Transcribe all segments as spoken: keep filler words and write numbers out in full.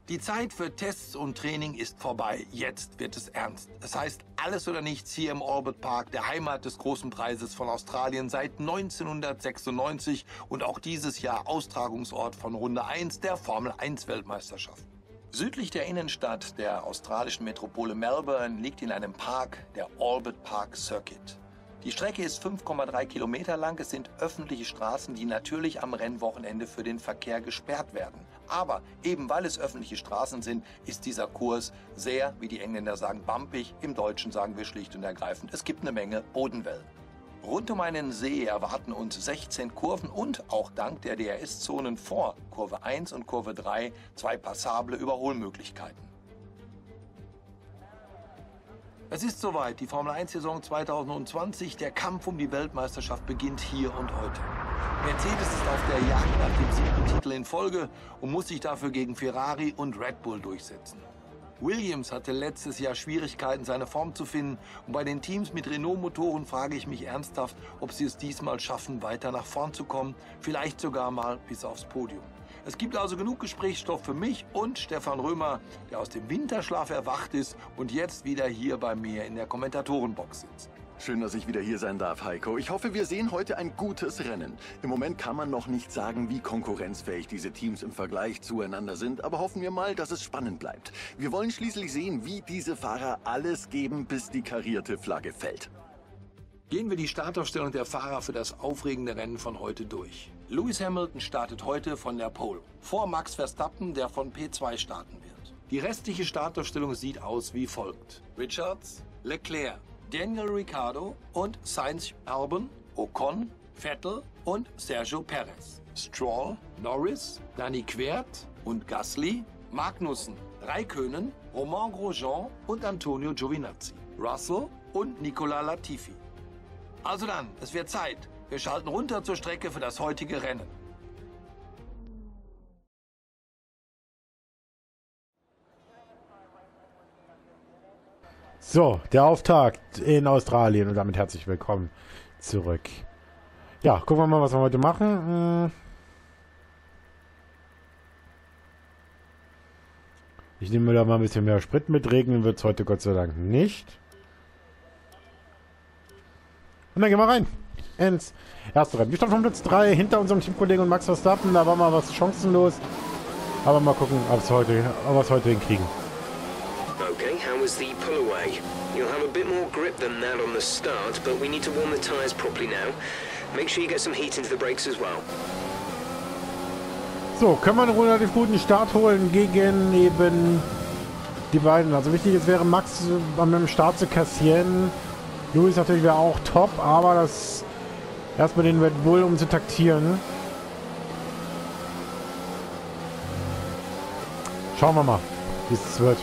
Die Zeit für Tests und Training ist vorbei. Jetzt wird es ernst. Es heißt alles oder nichts hier im Albert Park, der Heimat des großen Preises von Australien seit neunzehnhundertsechsundneunzig und auch dieses Jahr Austragungsort von Runde eins der Formel eins Weltmeisterschaft. Südlich der Innenstadt der australischen Metropole Melbourne liegt in einem Park der Albert Park Circuit. Die Strecke ist fünf Komma drei Kilometer lang. Es sind öffentliche Straßen, die natürlich am Rennwochenende für den Verkehr gesperrt werden. Aber eben weil es öffentliche Straßen sind, ist dieser Kurs sehr, wie die Engländer sagen, bumpig. Im Deutschen sagen wir schlicht und ergreifend, es gibt eine Menge Bodenwellen. Rund um einen See erwarten uns sechzehn Kurven und auch dank der D R S-Zonen vor Kurve eins und Kurve drei zwei passable Überholmöglichkeiten. Es ist soweit, die Formel eins Saison zweitausendzwanzig, der Kampf um die Weltmeisterschaft beginnt hier und heute. Mercedes ist auf der Jagd nach dem siebten Titel in Folge und muss sich dafür gegen Ferrari und Red Bull durchsetzen. Williams hatte letztes Jahr Schwierigkeiten, seine Form zu finden, und bei den Teams mit Renault-Motoren frage ich mich ernsthaft, ob sie es diesmal schaffen, weiter nach vorn zu kommen, vielleicht sogar mal bis aufs Podium. Es gibt also genug Gesprächsstoff für mich und Stefan Römer, der aus dem Winterschlaf erwacht ist und jetzt wieder hier bei mir in der Kommentatorenbox sitzt. Schön, dass ich wieder hier sein darf, Heiko. Ich hoffe, wir sehen heute ein gutes Rennen. Im Moment kann man noch nicht sagen, wie konkurrenzfähig diese Teams im Vergleich zueinander sind, aber hoffen wir mal, dass es spannend bleibt. Wir wollen schließlich sehen, wie diese Fahrer alles geben, bis die karierte Flagge fällt. Gehen wir die Startaufstellung der Fahrer für das aufregende Rennen von heute durch. Lewis Hamilton startet heute von der Pole, vor Max Verstappen, der von P zwei starten wird. Die restliche Startaufstellung sieht aus wie folgt: Richards, Leclerc, Daniel Ricciardo und Sainz, Albon, Ocon, Vettel und Sergio Perez. Stroll, Norris, Danny Quert und Gasly, Magnussen, Räikkönen, Romain Grosjean und Antonio Giovinazzi, Russell und Nicolas Latifi. Also dann, es wird Zeit. Wir schalten runter zur Strecke für das heutige Rennen. So, der Auftakt in Australien und damit herzlich willkommen zurück. Ja, gucken wir mal, was wir heute machen. Ich nehme mir da mal ein bisschen mehr Sprit mit. Regnen wird es heute Gott sei Dank nicht. Und dann gehen wir rein ins erste Rennen. Wir starten von Platz drei hinter unserem Teamkollegen und Max Verstappen. Da war mal was chancenlos. Aber mal gucken, ob wir es heute, heute hinkriegen. Okay, how was the pull away? You'll have a bit more grip than that on the start, but we need to warm the tyres properly now. Make sure you get some heat into the brakes as well. So, können wir einen relativ guten Start holen gegen eben die beiden. Also wichtig ist, wäre Max beim Start zu kassieren. Lewis natürlich wäre auch top, aber das erstmal den Red Bull, um zu taktieren. Schauen wir mal, wie es wird.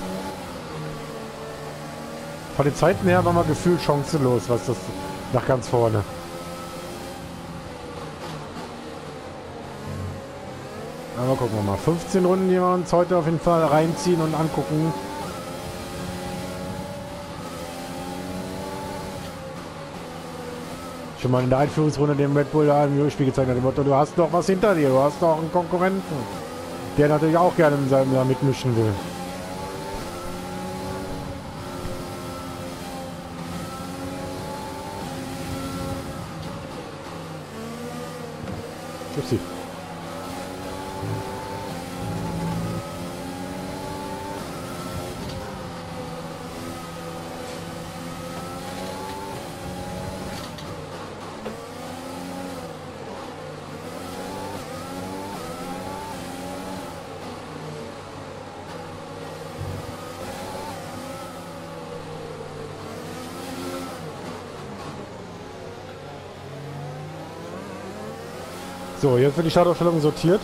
Von den Zeiten her war mal gefühlt chancenlos, was das nach ganz vorne. Aber gucken wir mal. fünfzehn Runden, die wir uns heute auf jeden Fall reinziehen und angucken. Schon mal in der Einführungsrunde dem Red Bull da im Spiel gezeigt hat, dem Motto, du hast doch was hinter dir, du hast doch einen Konkurrenten, der natürlich auch gerne in seinem Jahr mitmischen will. Upsi. So, jetzt wird die Startaufstellung sortiert.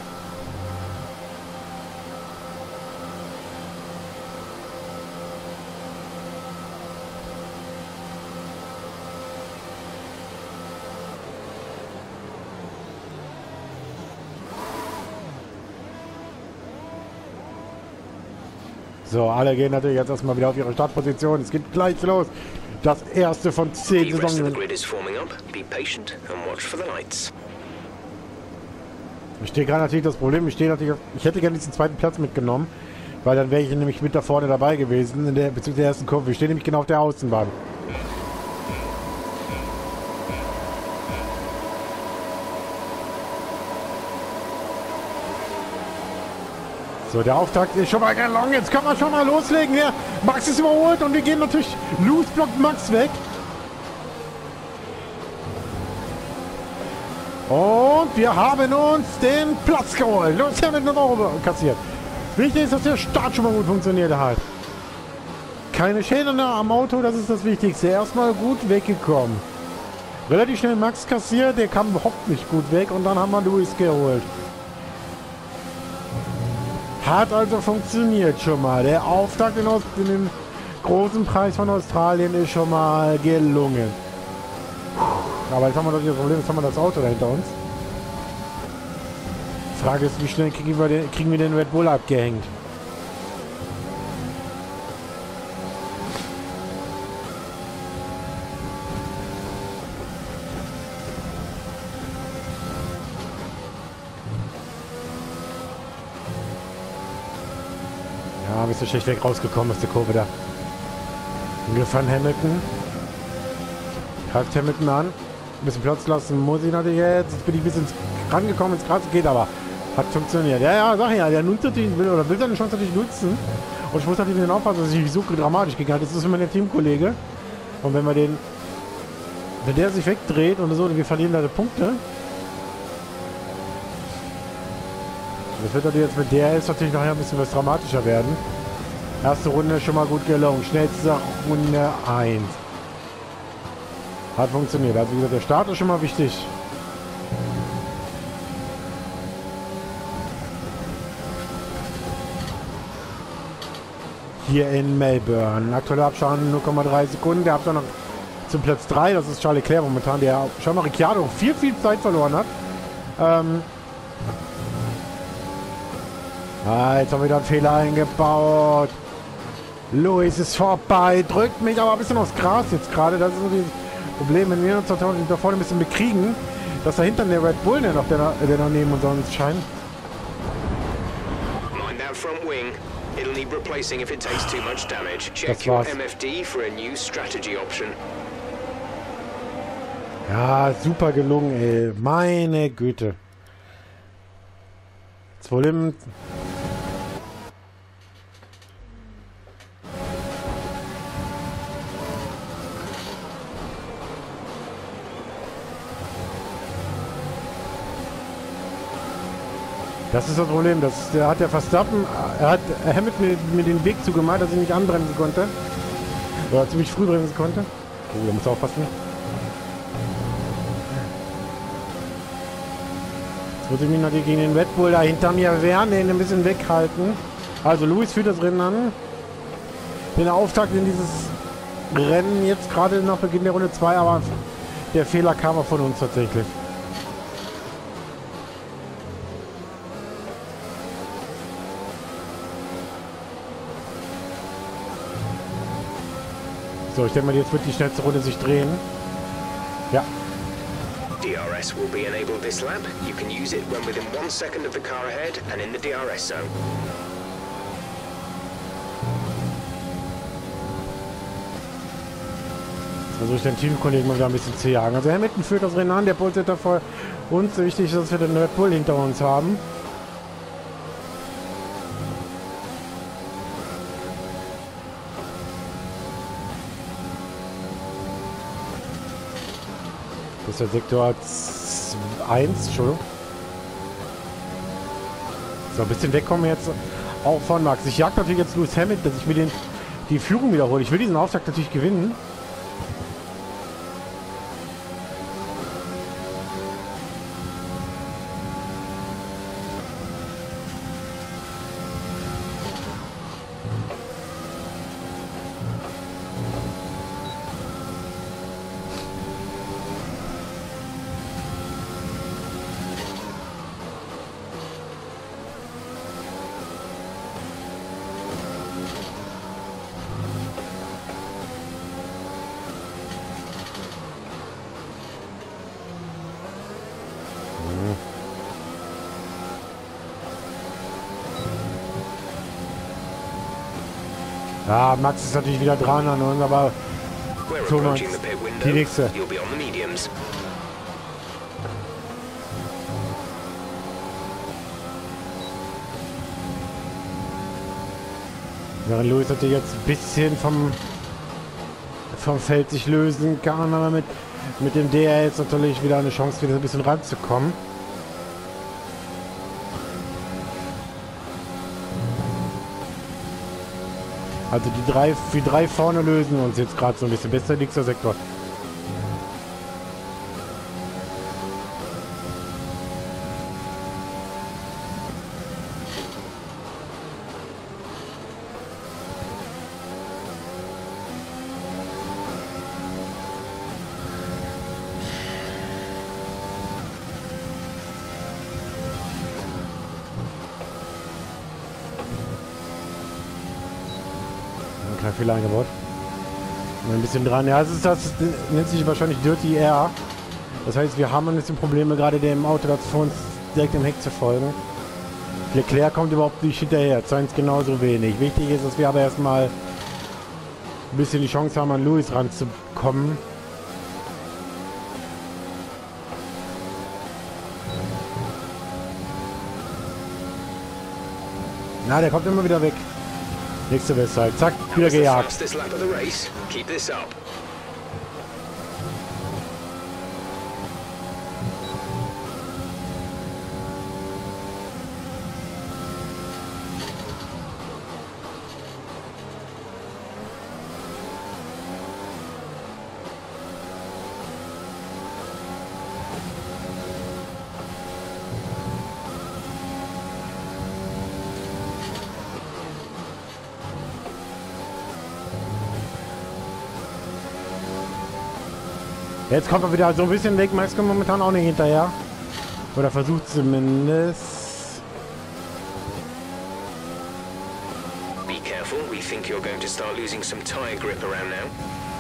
So, alle gehen natürlich jetzt erstmal wieder auf ihre Startposition. Es geht gleich los. Das erste von zehn Saisonrennen. Ich stehe gerade natürlich das Problem, ich stehe natürlich, auf, ich hätte gerne diesen zweiten Platz mitgenommen, weil dann wäre ich nämlich mit da vorne dabei gewesen, in der bezüglich der ersten Kurve. Ich stehe nämlich genau auf der Außenbahn. So, der Auftakt ist schon mal gelungen. Jetzt kann man schon mal loslegen hier. Max ist überholt und wir gehen natürlich. Loose blockt Max weg. Und wir haben uns den Platz geholt. Los, hier mit einem Euro kassiert. Wichtig ist, dass der Start schon mal gut funktioniert hat. Keine Schäden am Auto, das ist das Wichtigste. Erstmal gut weggekommen. Relativ schnell Max kassiert, der kam überhaupt nicht gut weg. Und dann haben wir Luis geholt. Hat also funktioniert schon mal. Der Auftakt in, Ost in den großen Preis von Australien ist schon mal gelungen. Aber jetzt haben wir doch das Problem, jetzt haben wir das Auto da hinter uns. Die Frage ist, wie schnell kriegen wir den, kriegen wir den Red Bull abgehängt? Ja, ein bisschen schlecht weg rausgekommen aus der Kurve da. Gefahren Hamilton. Greift Hamilton an. Ein bisschen Platz lassen muss ich natürlich jetzt. Jetzt bin ich ein bisschen rangekommen ins Gras. Geht aber. Hat funktioniert. Ja, ja, sag ja. Der nutzt natürlich, will oder will seine Chance natürlich nutzen. Und ich muss natürlich den aufpassen, dass ich nicht so dramatisch gegangen ist. Das ist immer der Teamkollege. Und wenn wir den. Wenn der sich wegdreht und so, und wir verlieren da die Punkte. Das wird natürlich jetzt mit der ist natürlich nachher ein bisschen was dramatischer werden. Erste Runde schon mal gut gelungen. Schnellste Runde eins. Hat funktioniert. Also wie gesagt, der Start ist schon mal wichtig. Hier in Melbourne. Aktueller Abstand null Komma drei Sekunden. Der Abstand noch zum Platz drei. Das ist Charles Leclerc momentan, der schon mal Ricciardo viel, viel Zeit verloren hat. Ähm ah, jetzt haben wir wieder einen Fehler eingebaut. Luis ist vorbei. Drückt mich aber ein bisschen aufs Gras jetzt gerade. Das ist so die Problem, wenn wir uns da vorne ein bisschen bekriegen, dass da hinten der Red Bull, der noch, der, der noch neben uns sonst scheint. Mind that front wing. It'll need replacing if it takes too much damage. Check your M F D for a new strategy option. Ja, super gelungen, ey. Meine Güte. Jetzt wohl im... Das ist das Problem. Das, der hat der Verstappen, er hat Hamilton mir, mir den Weg zugemacht, dass ich nicht anbremsen konnte. Oder ziemlich früh bremsen konnte. Oh, da muss aufpassen. Jetzt muss ich mich natürlich gegen den Red Bull da hinter mir wehren, den ein bisschen weghalten. Also Luis führt das Rennen an. Den Auftakt in dieses Rennen jetzt gerade nach Beginn der Runde zwei, aber der Fehler kam auch von uns tatsächlich. So, ich denke mal, jetzt wird die schnellste Runde sich drehen. Ja. D R S will be enabled this lap. You can use it when within one second of the car ahead and in the D R S zone. Jetzt versuche ich den Teamkollegen mal wieder ein bisschen zu jagen. Also Hamilton führt das Rennen an, der Bull ist davor. Uns wichtig ist, dass wir den Red Bull hinter uns haben. Das ist der Sektor eins, Entschuldigung. So, ein bisschen wegkommen jetzt auch von Max. Ich jag natürlich jetzt Lewis Hamilton, dass ich mir den, die Führung wiederhole. Ich will diesen Auftakt natürlich gewinnen. Ja, Max ist natürlich wieder dran an uns, aber We're Thomas, approaching the pit window. die nächste. You'll be on the mediums. Während Lewis natürlich jetzt ein bisschen vom, vom Feld sich lösen kann, aber mit, mit dem D R jetzt natürlich wieder eine Chance, wieder ein bisschen ranzukommen. Also die drei, die drei vorne lösen uns jetzt gerade so ein bisschen. Bester nächster Sektor. Kein Fehler eingebaut. Ein bisschen dran. Ja, es ist das, das nennt sich wahrscheinlich Dirty Air. Das heißt, wir haben ein bisschen Probleme, gerade dem Auto das vor uns direkt im Heck zu folgen. Leclerc kommt überhaupt nicht hinterher. Sainz genauso wenig. Wichtig ist, dass wir aber erstmal ein bisschen die Chance haben, an Lewis ranzukommen. Na, der kommt immer wieder weg. Nächste Bestzeit. Zack, wieder gejagt. Fastest lap of the race. Keep this up. Jetzt kommt er wieder so ein bisschen weg. Max kommt momentan auch nicht hinterher. Oder versucht zumindest. Be careful. We think you're going to start losing some tire grip around now.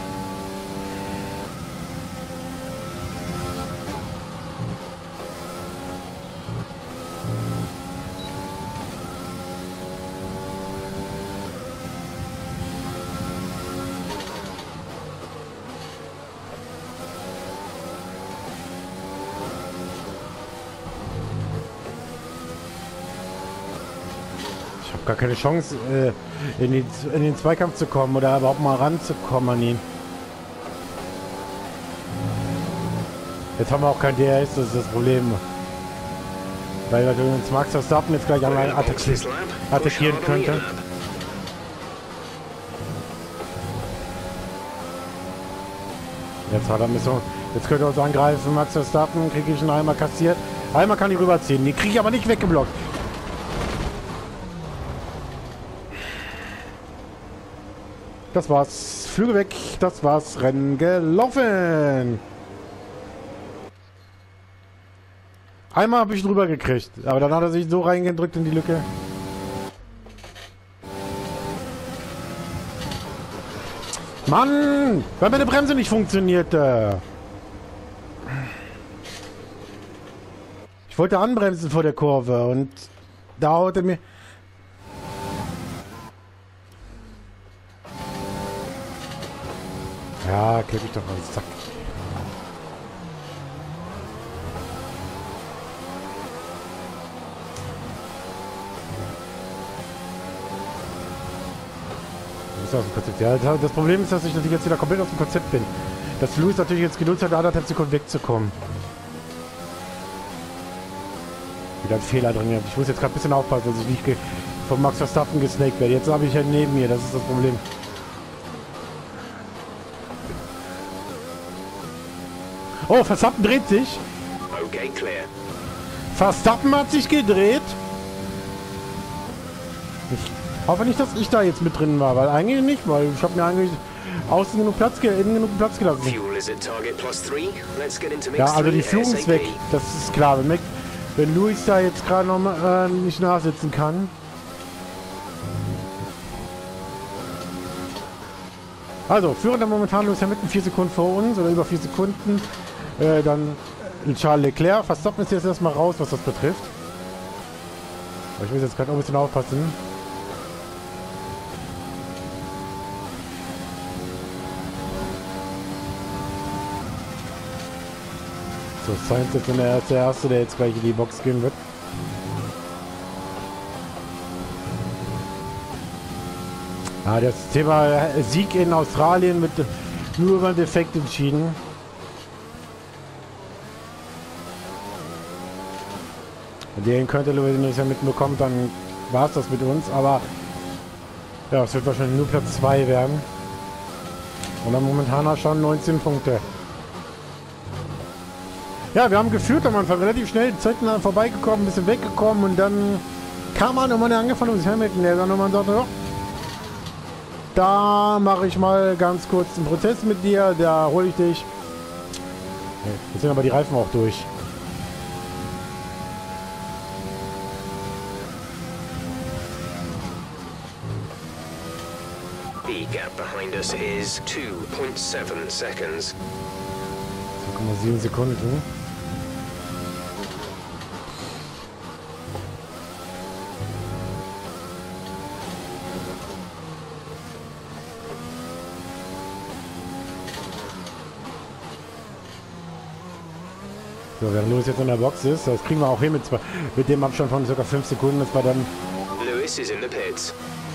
Ich habe gar keine Chance, äh, in, die, in den Zweikampf zu kommen oder überhaupt mal ranzukommen an ihn. Jetzt haben wir auch kein D R S, das ist das Problem. Weil natürlich uns Max Verstappen jetzt gleich einmal attackieren, attackieren könnte. Jetzt hat er ein bisschen, jetzt könnte er uns angreifen. Max Verstappen, kriege ich ihn einmal kassiert. Einmal kann ich rüberziehen, die kriege ich aber nicht weggeblockt. Das war's. Flüge weg. Das war's. Rennen gelaufen. Einmal habe ich drüber gekriegt. Aber dann hat er sich so reingedrückt in die Lücke. Mann! Weil meine Bremse nicht funktionierte. Ich wollte anbremsen vor der Kurve und da haut er mir... Ja, klipp ich doch mal. Zack. Das ist aus dem Konzept. Ja, das Problem ist, dass ich natürlich jetzt wieder komplett aus dem Konzept bin. Dass Lewis natürlich jetzt genutzt hat, anderthalb Sekunden wegzukommen. Wieder ein Fehler drin gehabt. Ich muss jetzt gerade ein bisschen aufpassen, dass ich nicht von Max Verstappen gesnaked werde. Jetzt habe ich ja neben mir, das ist das Problem. Oh, Verstappen dreht sich. Okay, clear. Verstappen hat sich gedreht. Ich hoffe nicht, dass ich da jetzt mit drin war, weil eigentlich nicht, weil ich habe mir eigentlich außen genug Platz, innen genug Platz gelassen. Fuel is at target plus three. Let's get into mix Ja, also die three Führung ist weg. ASAP. Das ist klar. Wenn, Mac, wenn Lewis da jetzt gerade noch mal, äh, nicht nachsitzen kann. Also, führender momentan Lewis Hamilton vier Sekunden vor uns oder über vier Sekunden. Äh, dann Charles Leclerc. Verstappen ist jetzt erstmal raus, was das betrifft. Aber ich muss jetzt gerade auch ein bisschen aufpassen. So, Sainz ist der erste, der erste, der jetzt gleich in die Box gehen wird. Ah, das Thema Sieg in Australien wird nur über einen Defekt entschieden. Den könnte Lewis, wenn er das ja mitbekommt, dann war es das mit uns. Aber ja, es wird wahrscheinlich nur Platz zwei werden. Und dann momentan schon neunzehn Punkte. Ja, wir haben geführt am Anfang relativ schnell, die Zeiten dann vorbeigekommen, ein bisschen weggekommen und dann kam man und man angefangen, Lewis Hamilton, der dann nochmal sagte, ja, da mache ich mal ganz kurz einen Prozess mit dir, da hole ich dich. Jetzt sind aber die Reifen auch durch. The gap behind us is two point seven seconds. zwei Komma sieben Sekunden. So, während Lewis jetzt in der Box ist, das kriegen wir auch hin mit, zwei, mit dem Abstand von ca. fünf Sekunden, das war dann... Lewis is in the pits.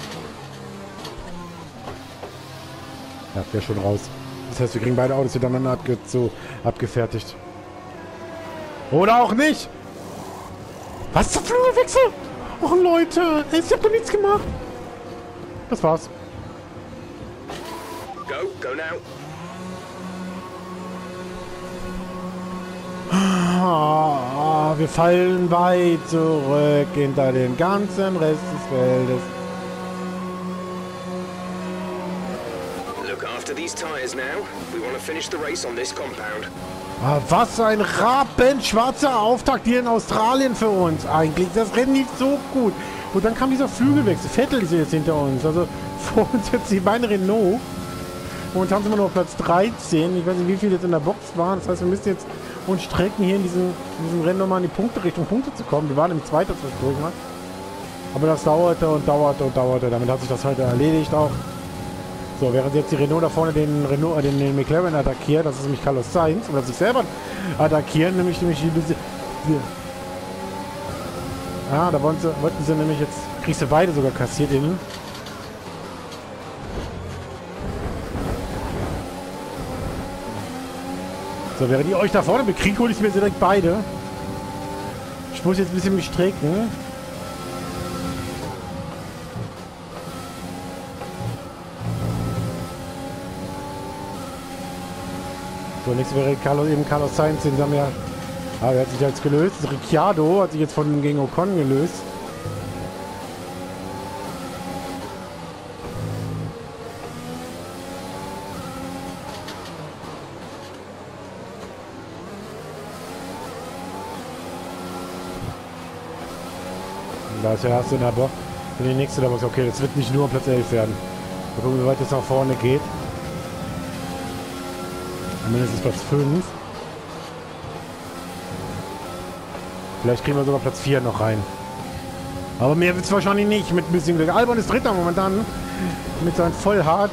Ja, der ist schon raus. Das heißt, wir kriegen beide Autos hintereinander abge so abgefertigt. Oder auch nicht! Was zum Flügelwechsel? Och Leute, ich hab doch nichts gemacht. Das war's. Go, go now. Ah, wir fallen weit zurück hinter den ganzen Rest des Feldes. Look after these tires now. We want to finish the race on this compound. Ah, was ein rabenschwarzer Auftakt hier in Australien für uns eigentlich. Das Rennen lief so gut. Und dann kam dieser Flügelwechsel. Vettel ist jetzt hinter uns. Also vor uns jetzt die beiden Renault. Momentan sind wir noch auf Platz dreizehn. Ich weiß nicht, wie viele jetzt in der Box waren. Das heißt, wir müssen jetzt uns strecken, hier in diesem, in diesem Rennen nochmal in die Punkte, Richtung Punkte zu kommen. Wir waren im zweiten zwischendurch mal. Aber das dauerte und dauerte und dauerte. Damit hat sich das heute erledigt auch. So, während jetzt die Renault da vorne den Renault, äh, den, den McLaren attackiert, das ist nämlich Carlos Sainz, oder sich selber attackieren, nämlich, nämlich die, die, die Ah, da wollten sie, wollten sie nämlich jetzt, kriegst du beide sogar kassiert innen. So, während ihr euch da vorne bekriegt, hole ich mir direkt beide. Ich muss jetzt ein bisschen mich strecken. So, nächstes wäre Carlos, eben Carlos Sainz, den haben wir. Ah, der hat sich jetzt gelöst. Ricciardo hat sich jetzt von gegen Ocon gelöst. Da ist der erste in der Box. Und die nächste in der Box. Okay, das wird nicht nur Platz elf werden. Mal gucken, wie weit es nach vorne geht. Mindestens Platz fünf. Vielleicht kriegen wir sogar Platz vier noch rein. Aber mehr wird es wahrscheinlich nicht mit ein bisschen Glück. Albon ist Dritter momentan. Mit seinem Vollhart.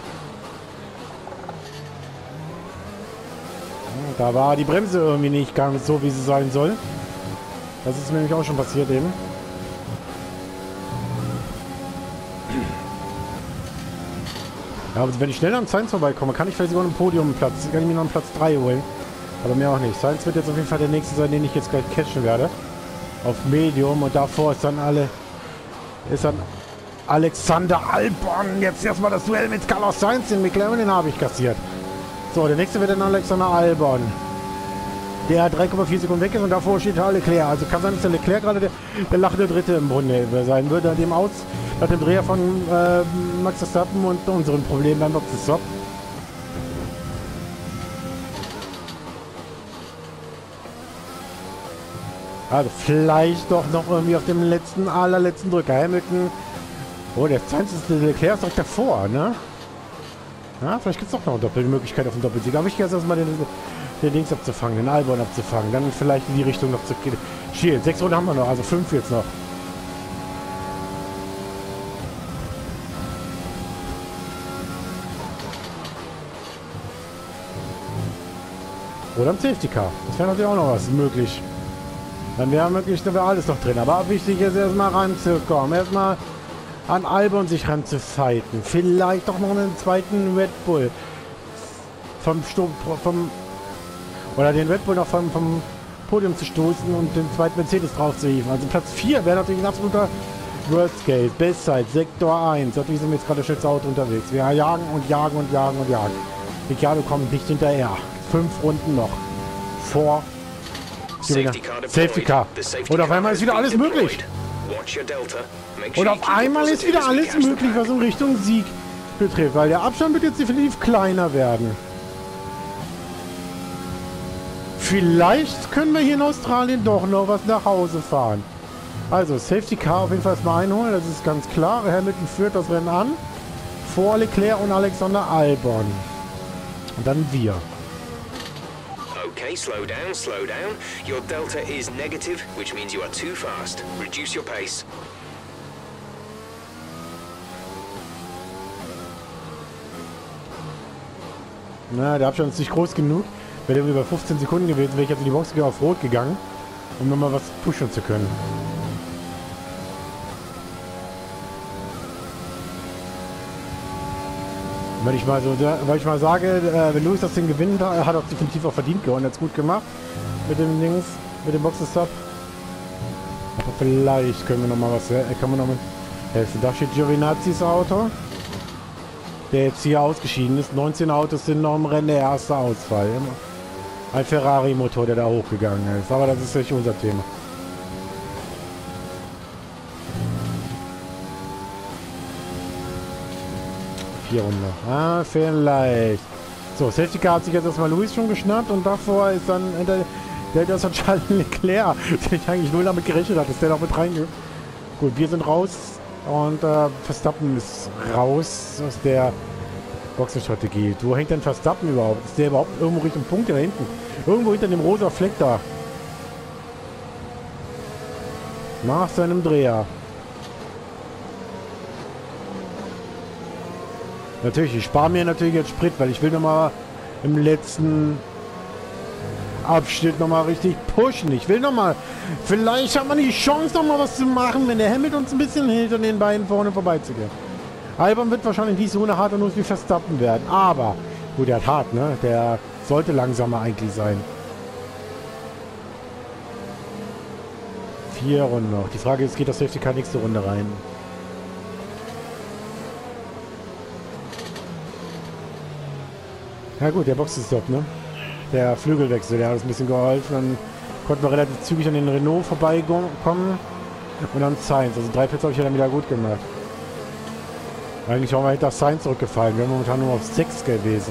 Da war die Bremse irgendwie nicht ganz so, wie sie sein soll. Das ist mir nämlich auch schon passiert eben. Ja, aber wenn ich schnell an Sainz vorbeikomme, kann ich vielleicht sogar einen Podiumplatz, kann ich mir noch einen Platz drei holen. Aber mehr auch nicht. Sainz wird jetzt auf jeden Fall der nächste sein, den ich jetzt gleich catchen werde. Auf Medium und davor ist dann alle, ist dann Alexander Albon. Jetzt erstmal das Duell mit Carlos Sainz, den McLaren, den habe ich kassiert. So, der nächste wird dann Alexander Albon. Der drei Komma vier Sekunden weg ist und davor steht Charles Leclerc. Also kann sein, dass der Leclerc gerade der, der lachende Dritte im Grunde sein würde. Dem aus, nach dem Dreher von äh, Max Verstappen und unseren Problemen beim Boxenstopp. Also vielleicht doch noch irgendwie auf dem letzten, allerletzten Drücker. Hamilton. Oh, der Sainz ist der Leclerc ist direkt davor, ne? Ja, vielleicht gibt es doch noch eine Doppelmöglichkeit auf den Doppelsieg. Aber ich gehe jetzt erstmal den, den Dings abzufangen, den Albon abzufangen. Dann vielleicht in die Richtung noch zu gehen. Schiel, sechs Runden haben wir noch, also fünf jetzt noch. Oder ein Safety Car. Das wäre natürlich auch noch was möglich. Dann wäre möglich, da wäre alles noch drin. Aber wichtig ist erstmal ranzukommen. Erstmal an Albon sich ranzufighten. Vielleicht doch noch einen zweiten Red Bull. Vom Sturm, vom oder den Red Bull noch vom, vom Podium zu stoßen und den zweiten Mercedes drauf zu hieven. Also Platz vier wäre natürlich ein absoluter Worst Case. Bestzeit, Sektor eins. Wie sind wir jetzt gerade schnell zu Auto unterwegs? Wir jagen und jagen und jagen und jagen. Ricciardo kommt nicht hinterher. Fünf Runden noch. Vor Safety Car. Safety Car. Und auf einmal ist wieder alles möglich. Und auf einmal ist wieder alles möglich, was in Richtung Sieg betrifft. Weil der Abstand wird jetzt definitiv kleiner werden. Vielleicht können wir hier in Australien doch noch was nach Hause fahren. Also Safety Car auf jeden Fall erstmal einholen. Das ist ganz klar. Hamilton führt das Rennen an. Vor Leclerc und Alexander Albon. Und dann wir. Okay, slow down, slow down. Your delta is negative, which means you are too fast. Reduce your pace. Na, der Abstand ist nicht groß genug. Wäre der über fünfzehn Sekunden gewesen, wäre ich jetzt in die Box auf Rot gegangen, um nochmal was pushen zu können. Weil ich mal so, weil ich mal sage, äh, wenn Lewis das Ding gewinnt, er hat auch definitiv auch verdient gewonnen, er hat es gut gemacht mit dem Dings, mit dem Boxenstopp. Aber vielleicht können wir noch mal was, äh, kann man noch mal helfen. Da steht Giovinazzi's Auto, der jetzt hier ausgeschieden ist. neunzehn Autos sind noch im Rennen, der erste Ausfall. Ein Ferrari-Motor, der da hochgegangen ist. Aber das ist nicht unser Thema. Vier Runden noch. Ah, vielleicht. So, Safety Car hat sich jetzt erstmal Lewis schon geschnappt und davor ist dann der, der das hat Charles Leclerc, der ich eigentlich null damit gerechnet hat, dass der da mit reingeht. Gut, wir sind raus und äh, Verstappen ist raus aus der Boxenstrategie. Wo hängt denn Verstappen überhaupt? Ist der überhaupt irgendwo Richtung Punkte da hinten? Irgendwo hinter dem rosa Fleck da. Nach seinem Dreher. Natürlich, ich spare mir natürlich jetzt Sprit, weil ich will nochmal im letzten Abschnitt nochmal richtig pushen. Ich will nochmal, vielleicht hat man die Chance nochmal was zu machen, wenn der Hamilton uns ein bisschen hilft, an den beiden vorne vorbeizugehen. Albon wird wahrscheinlich nicht so eine harte Nuss wie Verstappen werden, aber gut, der hat hart, ne? Der sollte langsamer eigentlich sein. Vier Runden noch. Die Frage ist, geht das Safety Car nächste Runde rein? Ja gut, der Boxenstopp, ne? Der Flügelwechsel, der hat uns ein bisschen geholfen. Dann konnten wir relativ zügig an den Renault vorbeikommen. Und dann Sainz. Also drei Plätze habe ich ja dann wieder gut gemacht. Eigentlich waren wir hinter Sainz zurückgefallen. Wir haben momentan nur auf sechs gewesen.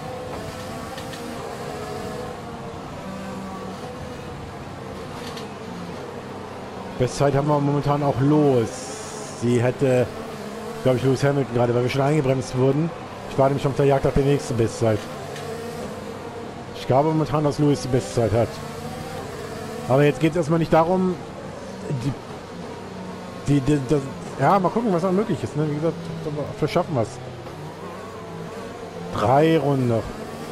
Bestzeit haben wir momentan auch los. Sie hätte, glaube ich, Lewis Hamilton gerade, weil wir schon eingebremst wurden. Ich war nämlich auf der Jagd nach der nächsten Bestzeit. Ich glaube momentan, dass Lewis die Bestzeit hat. Aber jetzt geht es erstmal nicht darum, die, die, die, das, ja, mal gucken, was noch möglich ist. Ne? Wie gesagt, vielleicht schaffen wir es. Drei Runden noch.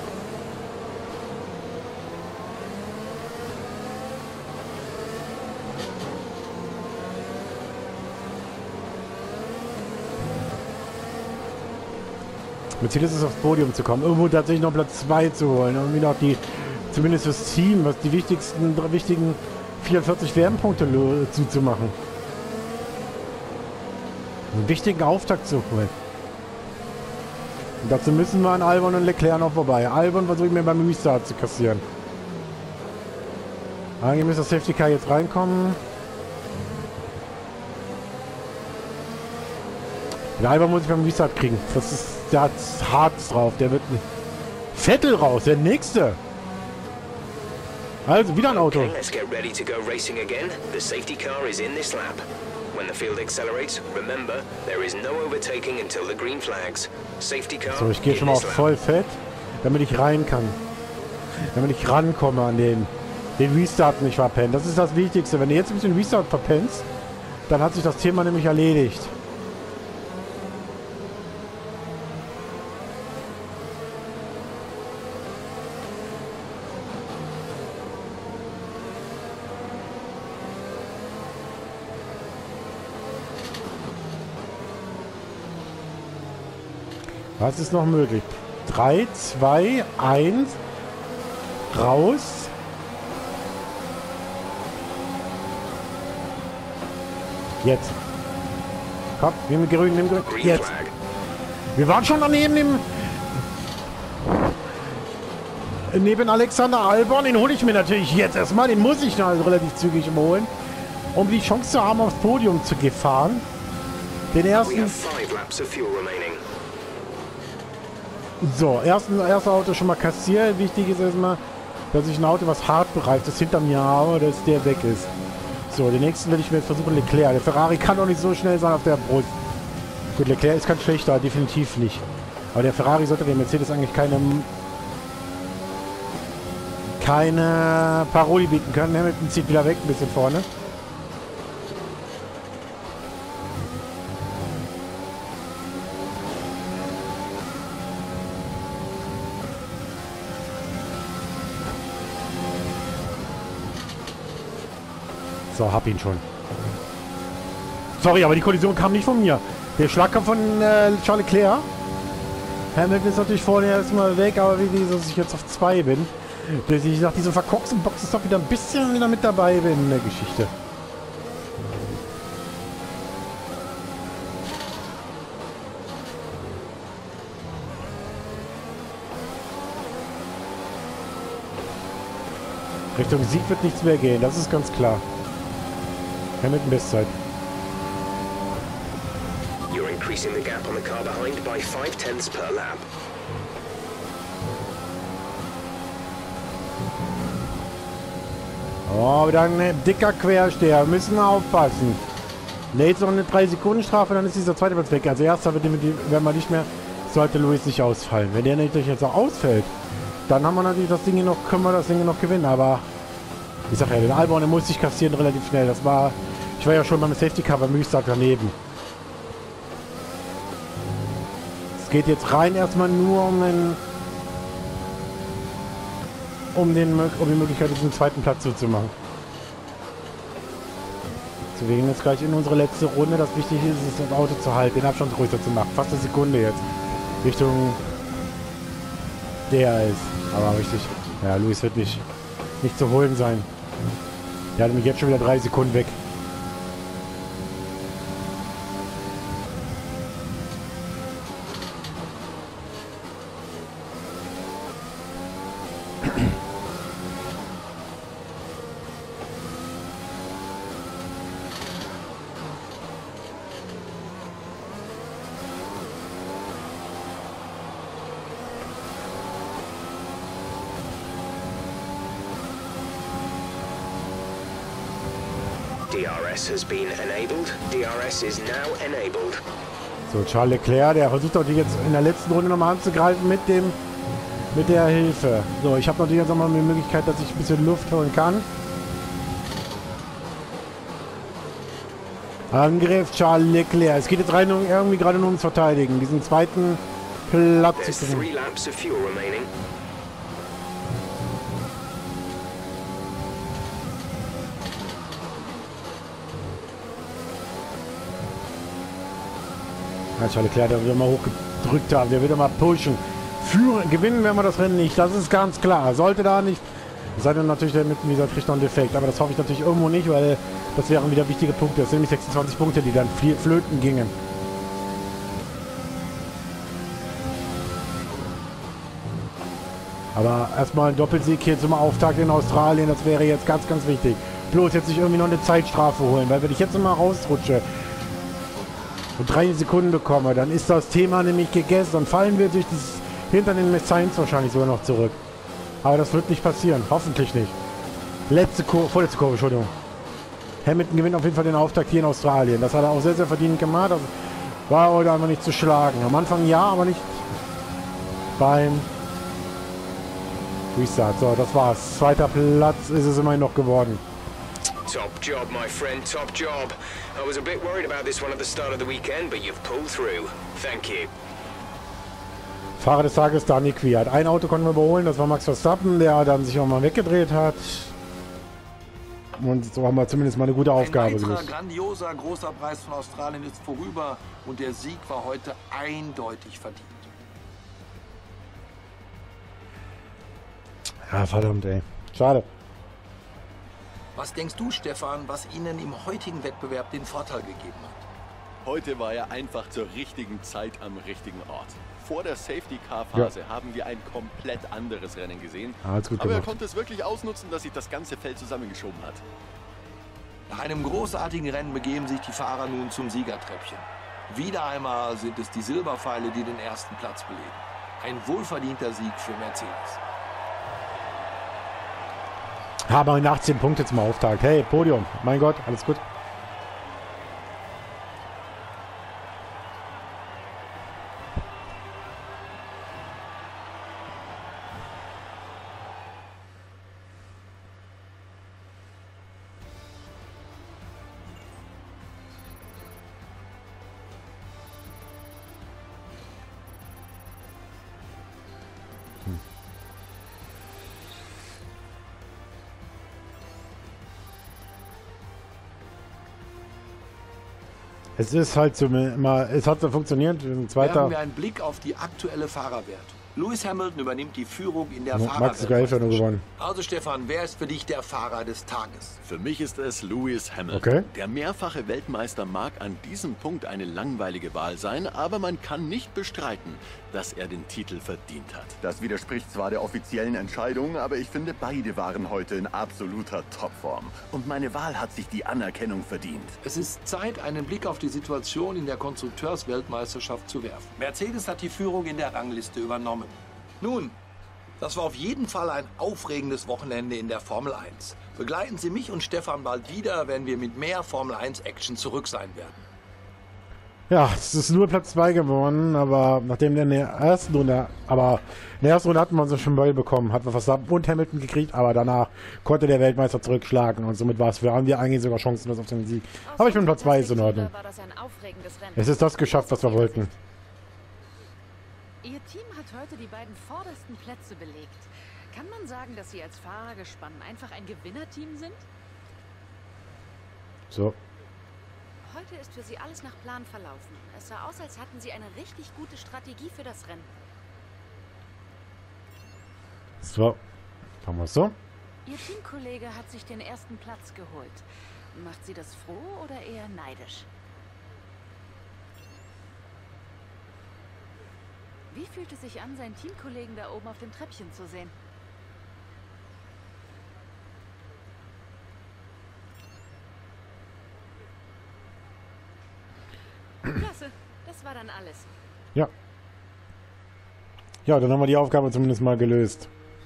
Mercedes ist aufs Podium zu kommen, irgendwo tatsächlich noch Platz zwei zu holen, irgendwie noch die, zumindest das Team, was die wichtigsten, wichtigen vierundvierzig Wärmpunkte zuzumachen. Einen wichtigen Auftakt zu holen. Und dazu müssen wir an Albon und Leclerc noch vorbei. Albon versuche ich mir beim Restart zu kassieren. Eigentlich müsste das Safety Car jetzt reinkommen. Der Albon muss ich beim Restart kriegen. Das ist, der hat Harz drauf. Der wird Vettel raus. Der nächste. Also wieder ein Auto. Okay, let's get ready to go racing again. The safety car is in this lap. When the field accelerates, remember there is no overtaking until the green flags. Safety car. So, ich gehe schon mal auf voll fett, damit ich rein kann. Damit ich rankomme an den den Restart nicht verpennen. Das ist das Wichtigste. Wenn du jetzt ein bisschen Restart verpennst, dann hat sich das Thema nämlich erledigt. Was ist noch möglich? drei, zwei, eins. Raus. Jetzt. Komm, nimm grün, nimm grün. Jetzt. Wir waren schon daneben dem... Neben Alexander Albon. Den hole ich mir natürlich jetzt erstmal. Den muss ich noch also relativ zügig holen. Um die Chance zu haben, aufs Podium zu fahren. Den ersten... So, ersten, erste Auto schon mal kassiert. Wichtig ist erstmal, dass ich ein Auto, was hart bereift, das hinter mir habe, dass der weg ist. So, den nächsten werde ich mir jetzt versuchen, Leclerc. Der Ferrari kann doch nicht so schnell sein auf der Brust. Gut, Leclerc ist kein schlechter, definitiv nicht. Aber der Ferrari sollte dem Mercedes eigentlich keine keine Paroli bieten können. Hamilton zieht wieder weg, ein bisschen vorne. So, hab ihn schon. Sorry, aber die Kollision kam nicht von mir. Der Schlag kam von äh, Charles Leclerc. Hamilton ist natürlich vorne erstmal weg, aber wie die, dass ich jetzt auf zwei bin. Dass ich nach diesem verkorksten Boxenstopp wieder ein bisschen wieder mit dabei bin in der Geschichte. Richtung Sieg wird nichts mehr gehen, das ist ganz klar. Hamilton Bestzeit. You're increasing the gap on the car behind by five tenths per lap. Oh, wieder ein dicker Quersteher. Müssen wir aufpassen. Ne, jetzt noch eine drei Sekunden Strafe, dann ist dieser zweite Platz weg. Also erster wird wenn man nicht mehr, sollte Lewis nicht ausfallen. Wenn der natürlich jetzt auch ausfällt, dann haben wir natürlich das Ding hier noch, können wir das Ding hier noch gewinnen. Aber ich sag ja, den Albon, der muss sich kassieren relativ schnell. Das war, ich war ja schon beim Safety Car beim Mühlstag daneben. Es geht jetzt rein erstmal nur um den um, den, um die Möglichkeit, diesen zweiten Platz zu machen. So, wir gehen jetzt gleich in unsere letzte Runde. Das Wichtige ist, ist das Auto zu halten, den Abstand größer zu machen. Fast eine Sekunde jetzt. Richtung der ist. Aber richtig. Ja, Lewis wird nicht, nicht zu holen sein. Der hat mich jetzt schon wieder drei Sekunden weg. D R S has been enabled. D R S is now enabled. So, Charles Leclerc, der versucht natürlich jetzt in der letzten Runde nochmal anzugreifen mit dem mit der Hilfe. So, ich habe natürlich jetzt nochmal die Möglichkeit, dass ich ein bisschen Luft holen kann. Angriff Charles Leclerc. Es geht jetzt rein um, irgendwie gerade nur ums Verteidigen. Diesen zweiten Platz zu three laps of fuel remaining. Ja, Charles Leclerc, der wird mal hochgedrückt haben, der wird mal pushen. Führen, gewinnen werden wir das Rennen nicht, das ist ganz klar. Sollte da nicht, sei denn natürlich der mit dieser kriegt noch einen Defekt, aber das hoffe ich natürlich irgendwo nicht, weil das wären wieder wichtige Punkte. Das sind nämlich sechsundzwanzig Punkte, die dann flöten gingen. Aber erstmal ein Doppelsieg hier zum Auftakt in Australien, das wäre jetzt ganz, ganz wichtig. Bloß jetzt sich irgendwie noch eine Zeitstrafe holen, weil wenn ich jetzt mal rausrutsche und drei Sekunden bekomme, dann ist das Thema nämlich gegessen und fallen wir durch das hinter den Messians wahrscheinlich sogar noch zurück. Aber das wird nicht passieren, hoffentlich nicht. Letzte Kurve, vorletzte Kurve, Entschuldigung. Hamilton gewinnt auf jeden Fall den Auftakt hier in Australien. Das hat er auch sehr, sehr verdient gemacht. Das war heute einfach nicht zu schlagen. Am Anfang ja, aber nicht beim Restart. So, das war's. Zweiter Platz ist es immerhin noch geworden. Top job, my friend, top job. I was a bit worried about this one at the start of the weekend, but you've pulled through. Thank you. Fahrer des Tages, Dani Kwiat. Ein Auto konnten wir überholen, das war Max Verstappen, der dann sich auch mal weggedreht hat. Und so haben wir zumindest mal eine gute Aufgabe gelöst. Ein grandioser, großer Preis von Australien ist vorüber und der Sieg war heute eindeutig verdient. Ja, verdammt, ey. Schade. Was denkst du, Stefan, was Ihnen im heutigen Wettbewerb den Vorteil gegeben hat? Heute war er einfach zur richtigen Zeit am richtigen Ort. Vor der Safety-Car-Phase Ja. haben wir ein komplett anderes Rennen gesehen. Ja, hat's gut aber er gemacht. konnte es wirklich ausnutzen, dass sich das ganze Feld zusammengeschoben hat. Nach einem großartigen Rennen begeben sich die Fahrer nun zum Siegertreppchen. Wieder einmal sind es die Silberpfeile, die den ersten Platz belegen. Ein wohlverdienter Sieg für Mercedes. Haben wir in achtzehn Punkte zum Auftakt. Hey, Podium. Mein Gott, alles gut. Es ist halt so immer, es hat so funktioniert. Ein zweiter. Werfen wir einen Blick auf die aktuelle Fahrerwertung. Lewis Hamilton übernimmt die Führung in der Ja, Max ist sogar Elfter nur gewonnen. Also Stefan, wer ist für dich der Fahrer des Tages? Für mich ist es Lewis Hamilton. Okay. Der mehrfache Weltmeister mag an diesem Punkt eine langweilige Wahl sein, aber man kann nicht bestreiten, dass er den Titel verdient hat. Das widerspricht zwar der offiziellen Entscheidung, aber ich finde, beide waren heute in absoluter Topform. Und meine Wahl hat sich die Anerkennung verdient. Es ist Zeit, einen Blick auf die Situation in der Konstrukteursweltmeisterschaft zu werfen. Mercedes hat die Führung in der Rangliste übernommen. Nun, das war auf jeden Fall ein aufregendes Wochenende in der Formel eins. Begleiten Sie mich und Stefan bald wieder, wenn wir mit mehr Formel eins Action zurück sein werden. Ja, es ist nur Platz zwei geworden, aber nachdem der in der ersten Runde, aber in der ersten Runde hatten wir uns schon Ball bekommen, hatten wir Verstappen und Hamilton gekriegt, aber danach konnte der Weltmeister zurückschlagen und somit war es für haben wir eigentlich sogar Chancen auf den Sieg. Aber ich bin Platz zwei, ist in Ordnung. War das ein aufregendes Rennen. Es ist das geschafft, was wir wollten. Ihr Team hat heute die beiden vordersten Plätze belegt. Kann man sagen, dass Sie als Fahrergespann einfach ein Gewinnerteam sind? So. Heute ist für Sie alles nach Plan verlaufen. Es sah aus, als hatten Sie eine richtig gute Strategie für das Rennen. So. Machen wir es so. Ihr Teamkollege hat sich den ersten Platz geholt. Macht Sie das froh oder eher neidisch? Wie fühlt es sich an, seinen Teamkollegen da oben auf dem Treppchen zu sehen? Klasse, das war dann alles. Ja. Ja, dann haben wir die Aufgabe zumindest mal gelöst.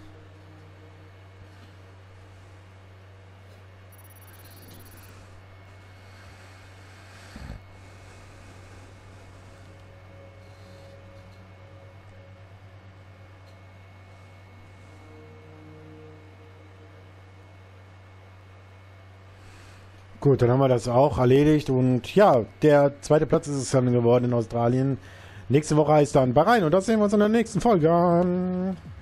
Gut, dann haben wir das auch erledigt und ja, der zweite Platz ist es dann geworden in Australien. Nächste Woche heißt dann Bahrain und das sehen wir uns in der nächsten Folge an.